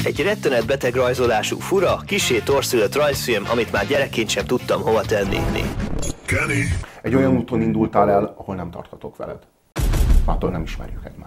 Egy rettenetbeteg rajzolású, fura, kissé torszülött rajzfilm, amit már gyerekként sem tudtam hova tenni. Kenny! Egy olyan úton indultál el, ahol nem tarthatok veled. Mától nem ismerjük egymást.